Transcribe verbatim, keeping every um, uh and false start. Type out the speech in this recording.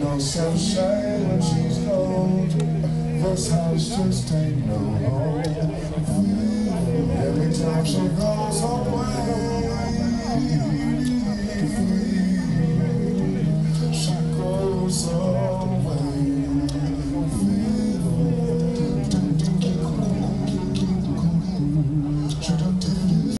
no sunshine when she's gone. This house just ain't no home. Every time she goes away,